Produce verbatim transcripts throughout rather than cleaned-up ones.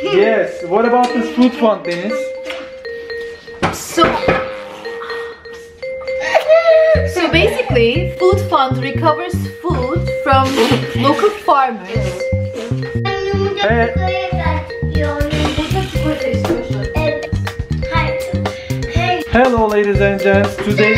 Yes. What about this food fund, Deniz? So, so basically, Food Fund recovers food from local farmers. Hey. Hello, ladies and gents. Today.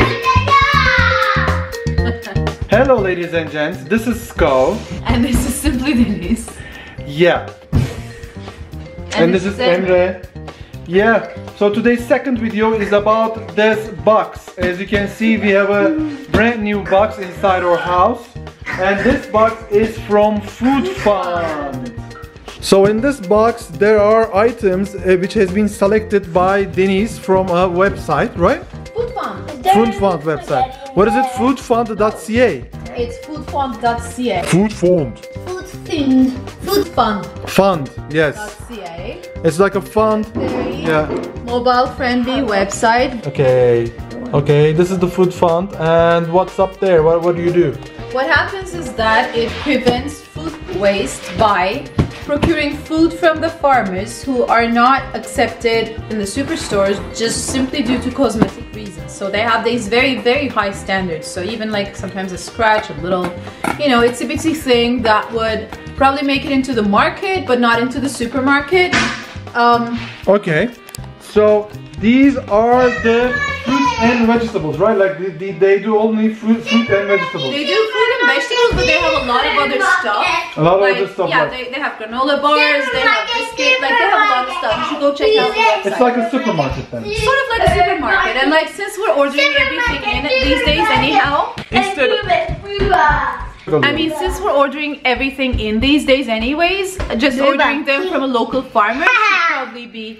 Hello, ladies and gents. This is Skull. And this is Simply Deniz. Yeah. And, and this is Emre. Yeah. So today's second video is about this box. As you can see, we have a brand new box inside our house. And this box is from Food Fund. So in this box there are items uh, which has been selected by Deniz from a website, right? Food Fund. Food Fund website. What is it? food fund dot c a. It's food fund dot c a. Food Fund. Food Fund. Food Fund. Fund, yes. .ca. It's like a fund. Very yeah. mobile friendly website. Okay. Okay, this is the Food Fund. And what's up there? What, what do you do? What happens is that it prevents food waste by procuring food from the farmers who are not accepted in the superstores just simply due to cosmetic reasons. So they have these very, very high standards. So even like sometimes a scratch, a little, you know, itsy bitsy thing that would probably make it into the market, but not into the supermarket. Um, okay, so these are the fruits and vegetables, right? Like they, they, they do only fruit, fruit and vegetables. They do fruit and vegetables, but they have a lot of other stuff. A lot of like, other stuff. Yeah, like. they, they have granola bars, they have biscuit, like they have a lot of stuff. You should go check out the website. It's like a supermarket then. Sort of like a supermarket, and like since we're ordering everything in these days anyhow, instead of, I mean, since we're ordering everything in these days anyways, just ordering them from a local farmer should probably be.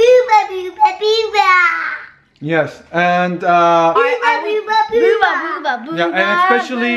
Yes, and uh, I, I would, yeah, and especially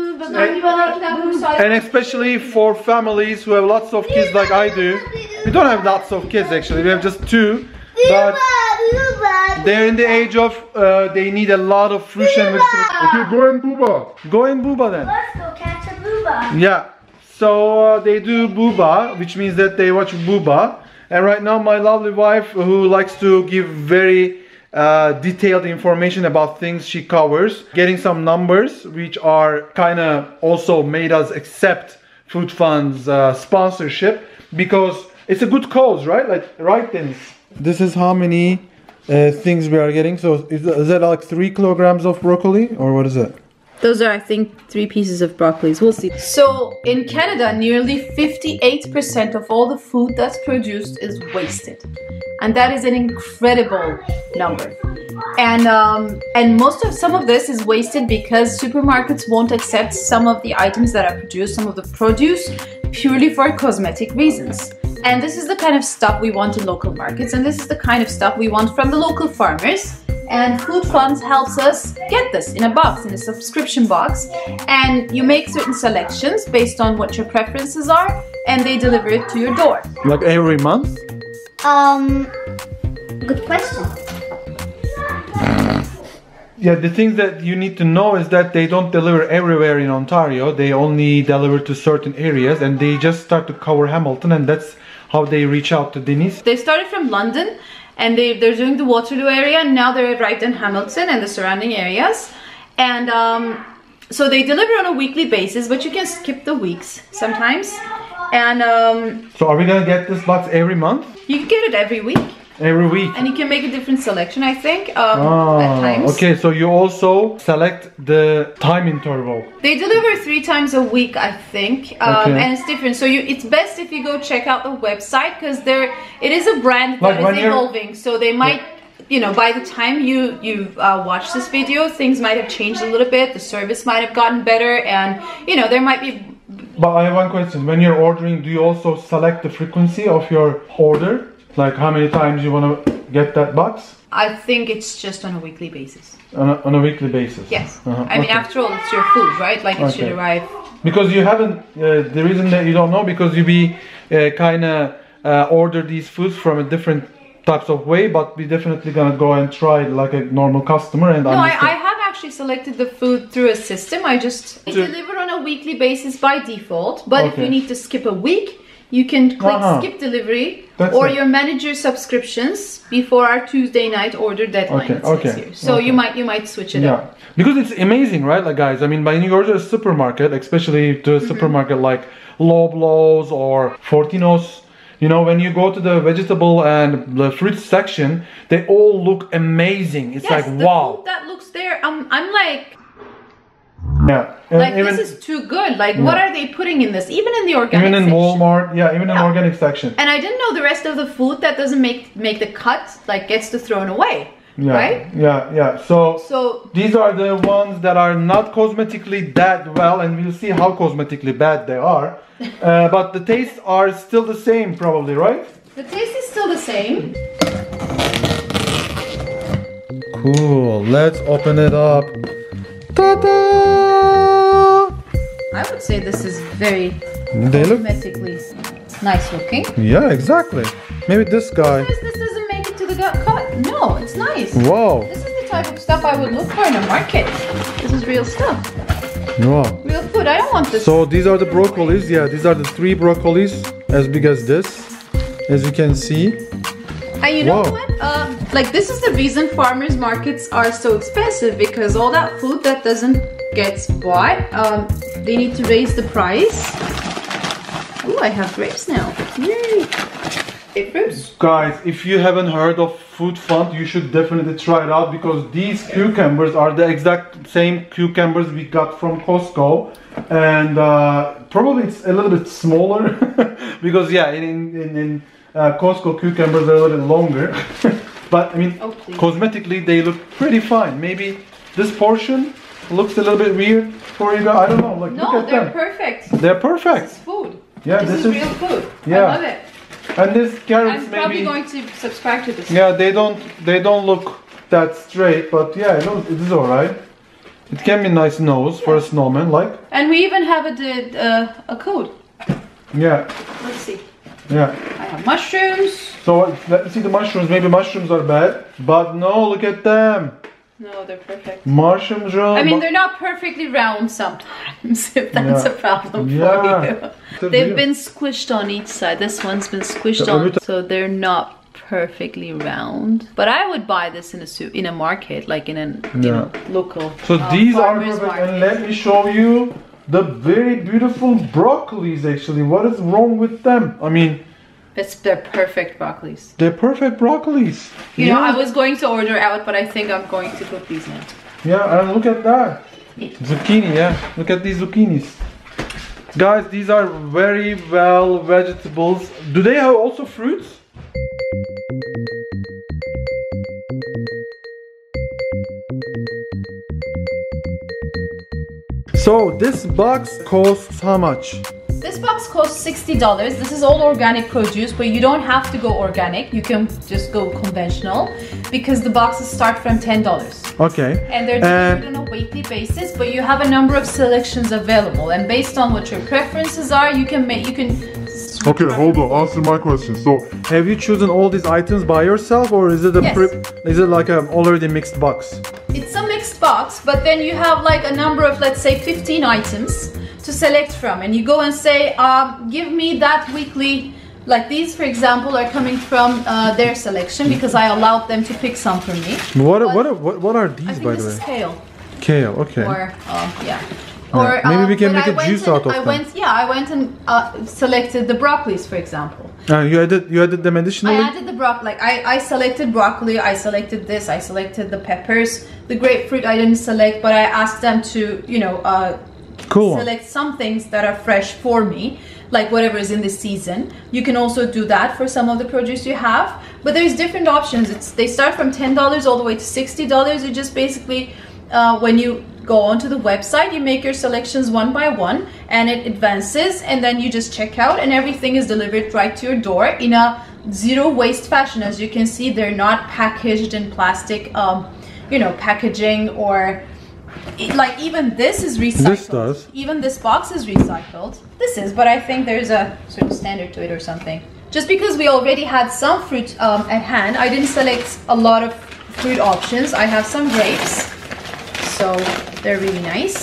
and especially for families who have lots of kids like I do. We don't have lots of kids actually. We have just two, but they're in the age of uh, they need a lot of fruit and vegetables. Okay, go and booba. Go and booba then. Let's go catch a booba. Yeah, so uh, they do booba, which means that they watch booba. And right now my lovely wife, who likes to give very uh, detailed information about things she covers, getting some numbers which are kind of also made us accept Food Fund's uh, sponsorship, because it's a good cause, right? Like, right, Deniz? This is how many uh, things we are getting. So is, is that like three kilograms of broccoli, or what is it? Those are, I think, three pieces of broccolis. We'll see. So, in Canada, nearly fifty-eight percent of all the food that's produced is wasted. And that is an incredible number. And um, and most of, some of this is wasted because supermarkets won't accept some of the items that are produced, some of the produce, purely for cosmetic reasons. And this is the kind of stuff we want in local markets, and this is the kind of stuff we want from the local farmers. And Food Fund helps us get this in a box, in a subscription box, and you make certain selections based on what your preferences are, and they deliver it to your door. Like every month? Um, good question. Yeah, the thing that you need to know is that they don't deliver everywhere in Ontario. They only deliver to certain areas, and they just start to cover Hamilton, and that's how they reach out to Deniz. They started from London, and they, they're doing the Waterloo area, and now they're arrived in Hamilton and the surrounding areas. And um, so they deliver on a weekly basis, but you can skip the weeks sometimes. And um, so are we gonna get this box every month? You can get it every week. Every week. And you can make a different selection, I think, um, oh, at times. Okay, so you also select the time interval. They deliver three times a week, I think, um, okay. and it's different. So you, it's best if you go check out the website, because there, it is a brand like that is evolving. So they might, yeah. you know, by the time you you uh, watch this video, things might have changed a little bit. The service might have gotten better, and you know, there might be. But I have one question. When you're ordering, do you also select the frequency of your order? Like how many times you want to get that box? I think it's just on a weekly basis. On a, on a weekly basis? Yes. Uh-huh. I mean, okay. after all, it's your food, right? Like it okay. should arrive. Because you haven't, uh, the reason that you don't know, because you be uh, kind of uh, order these foods from a different types of way, but we definitely gonna go and try like a normal customer and no, I, understand. I have actually selected the food through a system. I just To deliver on a weekly basis by default, but okay. if you need to skip a week, you can click Uh-huh. skip delivery That's or it. your manager subscriptions before our Tuesday night order deadline. Okay, it says okay, here. So okay. you might you might switch it up. Yeah, because it's amazing, right? Like guys, I mean, when you go to a supermarket, especially to a Mm-hmm. supermarket like Loblaws or Fortinos, you know, when you go to the vegetable and the fruit section, they all look amazing. It's Yes, like the wow. food that looks there. I'm I'm like Yeah, and like even this is too good. Like what are they putting in this? Even in the organic even in section. Walmart, yeah, even in Yeah. organic section. And I didn't know the rest of the food that doesn't make make the cut like gets to thrown away. Yeah, Right? yeah, yeah. So So these are the ones that are not cosmetically that well, and we'll see how cosmetically bad they are. Uh, but the tastes are still the same, probably, right? the taste is still the same. Cool. Let's open it up. Ta-da! I would say this is very They look. cosmetically nice looking. Yeah, exactly. Maybe this guy. This, this doesn't make it to the gut cut. No, it's nice. Wow. This is the type of stuff I would look for in a market. This is real stuff. Wow. Real food. I don't want this. So these are the broccolis. Yeah, these are the three broccolis as big as this, as you can see. And you know Whoa. what? Uh, like this is the reason farmers markets are so expensive, because all that food that doesn't get bought, um, they need to raise the price. Ooh, I have grapes now. Yay! Grapefruits. Guys, if you haven't heard of Food Fund, you should definitely try it out, because these cucumbers are the exact same cucumbers we got from Costco, and uh, probably it's a little bit smaller because yeah, in in, in uh, Costco cucumbers are a little bit longer, but I mean, Oh, please. cosmetically they look pretty fine. Maybe this portion looks a little bit weird for you guys. I don't know. Like, No, look at they're them. perfect. They're perfect. This is food. Yeah, this, this is, is- real food. yeah. I love it. And this carrots I'm probably maybe. going to subscribe to this. Yeah, they don't they don't look that straight, but yeah, it, looks, it is alright. It can be nice nose for a snowman, like. And we even have a did, uh, a code. Yeah, Let's see. yeah. I have mushrooms. So let's see the mushrooms. Maybe mushrooms are bad, but no, look at them. No, they're perfect. Mushrooms are. I mean, they're not perfectly round sometimes, if that's Yeah. a problem Yeah. for you. They're They've real. been squished on each side. This one's been squished The on, other- so they're not perfectly round. But I would buy this in a su- in a market, like in a you know, local. So uh, these are farmer's perfect, and market. let me show you the very beautiful broccolis. Actually, what is wrong with them? I mean, It's, they're perfect broccolis. they're perfect broccolis. You yeah. know, I was going to order out, but I think I'm going to cook these now. Yeah, and look at that. Zucchini, yeah. Look at these zucchinis. Guys, these are very well vegetables. Do they have also fruits? So this box costs how much? This box costs sixty dollars. This is all organic produce, but you don't have to go organic. You can just go conventional, because the boxes start from ten dollars. Okay. And they're delivered on a weekly basis, but you have a number of selections available. And based on what your preferences are, you can make, you can... Okay, hold on. Answer my question. So, Have you chosen all these items by yourself, or is it a Yes. pre is it like an already mixed box? It's a mixed box, but then you have like a number of, let's say, fifteen items to select from. And you go and say, um, give me that weekly, like these, for example, are coming from uh, their selection, because I allowed them to pick some from me. What But- what what what are I these, think by this the is way? kale. Kale. Okay. Or, um, yeah. Yeah, Or, maybe um, we can but make I a went juice and- out of I them. went, yeah, I went and uh, selected the broccolis, for example. Uh, you added you added them I additionally. added the broccoli, like I, I selected broccoli, I selected this, I selected the peppers. The grapefruit I didn't select, but I asked them to, you know, uh, Cool. one. select some things that are fresh for me, like whatever is in the season. You can also do that for some of the produce you have, but there's different options. It's they start from ten dollars all the way to sixty dollars. You just basically, uh, when you go onto the website, you make your selections one by one, and it advances, and then you just check out, and everything is delivered right to your door in a zero waste fashion. As you can see, they're not packaged in plastic, um, you know, packaging, or like even this is recycled. This does. Even this box is recycled. This is, but I think there's a sort of standard to it or something. Just because we already had some fruit um, at hand, I didn't select a lot of fruit options. I have some grapes, so they're really nice.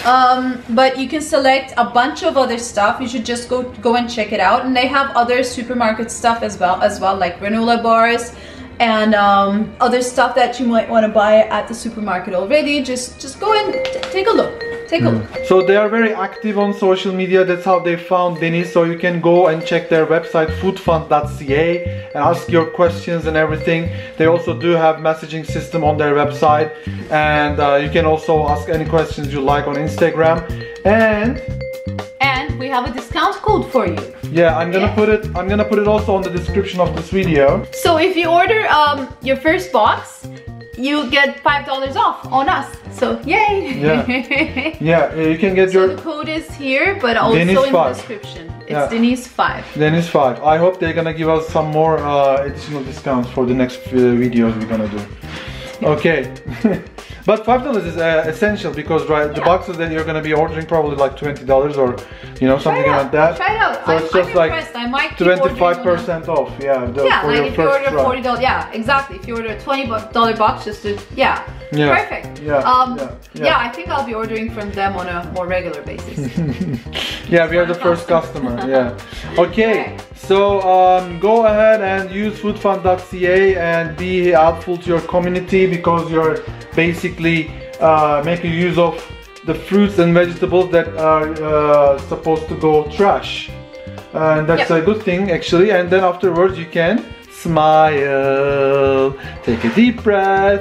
Um, but you can select a bunch of other stuff. You should just go go and check it out. And they have other supermarket stuff as well, as well like granola bars and um, other stuff that you might want to buy at the supermarket already. Just just go and t take a look. Take a look. So they are very active on social media. That's how they found Deniz. So you can go and check their website foodfund dot c a and ask your questions and everything. They also do have messaging system on their website, and uh, you can also ask any questions you like on Instagram. And And we have a discount code for you. yeah, I'm gonna Yeah. put it. I'm gonna put it also on the description of this video. So if you order um, your first box, you get five dollars off on us. So yay! Yeah. Yeah, uh, you can get So your the code is here, but also Deniz in the five. description. It's Yeah. Deniz five. Deniz five. I hope they're gonna give us some more uh, additional discounts for the next uh, videos we're gonna do. Okay. But five dollars is uh, essential because right, the Yeah. boxes that you're gonna be ordering probably like twenty dollars or you know something Try it like out. that. Try it out. So I'm, it's just I'm like impressed. I might keep ordering twenty-five one of- percent off. Yeah, the, Yeah, for like your if you first order try. forty dollars, yeah, exactly. If you order a twenty dollar box, just to, yeah, Yeah. perfect. Yeah, Um, yeah, yeah, yeah. I think I'll be ordering from them on a more regular basis. Yeah, we are the first customer. Yeah. Okay. So um, go ahead and use foodfund dot c a and be helpful to your community because you're basically uh, making use of the fruits and vegetables that are uh, supposed to go trash. And that's Yep. a good thing actually. And then afterwards you can smile, take a deep breath,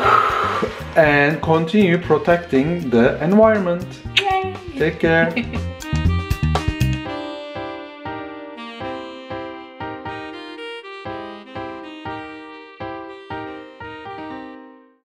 and continue protecting the environment. Yay! Take care.